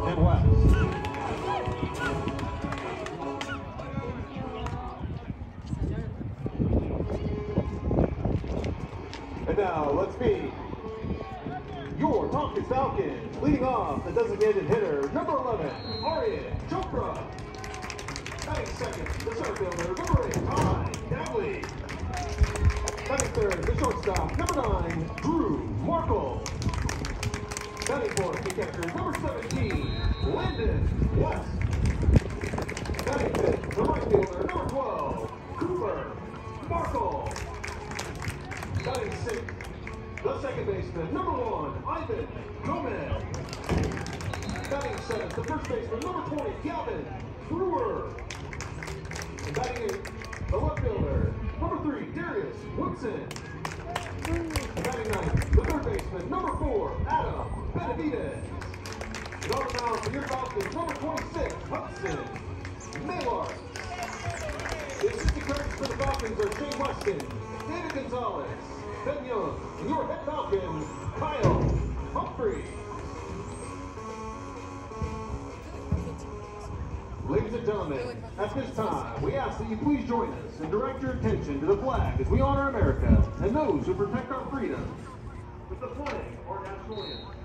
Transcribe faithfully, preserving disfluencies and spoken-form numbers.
and west. And now let's meet your Tompkins Falcons, leading off the designated hitter, number eleven, Aryan Chopra. Batting second, the center fielder, number eight, Ty Dagley. Batting third, the shortstop, number nine, Drew Markle. Batting fourth, the catcher, number seventeen, Landon West. Batting fifth, the right fielder, number twelve, Cooper Markle. Batting sixth, the second baseman, number one, Ivan Gomez. Batting seventh, the first baseman, number twenty, Gavin Brewer. And batting eighth, the left fielder, number three, Darius Woodson. And batting ninth, the third baseman, number four, Adam Benavidez. And on the mound for your Falcons, number twenty-six, Hudson Maylard. The assistant coaches for the Falcons are Shane Weston, David Gonzalez, Ben Young, and your head Falcon, Kyle Humphrey. Ladies and gentlemen, at this time, we ask that you please join us and direct your attention to the flag as we honor America and those who protect our freedom with the flag or national anthem.